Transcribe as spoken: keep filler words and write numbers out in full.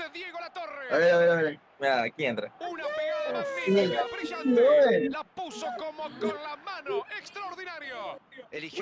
de Diego Latorre. A ver, a ver, a ver. Mira, aquí entra. Una pegada Sí. magnífica, brillante. La puso como con la mano. Extraordinario. Eligió